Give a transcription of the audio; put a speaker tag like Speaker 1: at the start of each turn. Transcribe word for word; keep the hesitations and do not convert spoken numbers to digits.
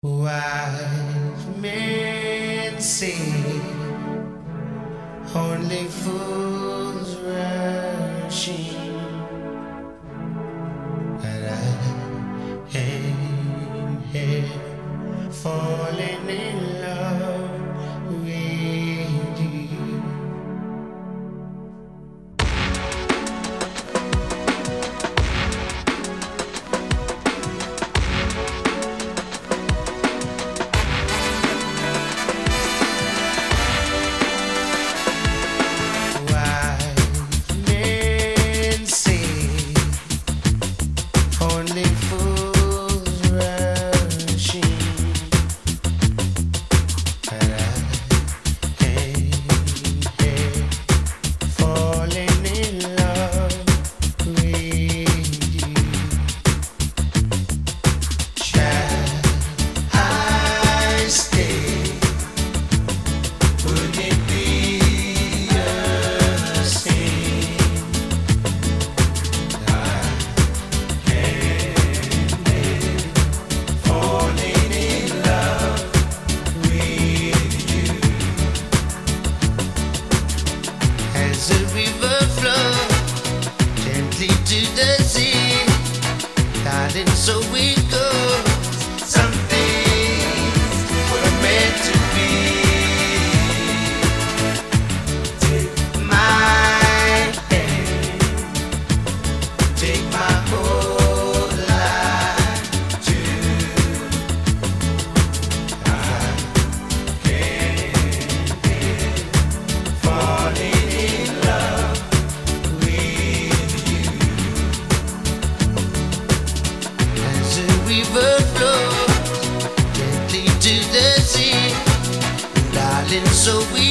Speaker 1: Wise men say only fools rush in, but I am here falling in love with you. As a river flows gently to the sea, darling, so we go. Some things were meant to be. Take my hand, take my whole life too. I can't help falling. River flows gently to the sea, darling, so we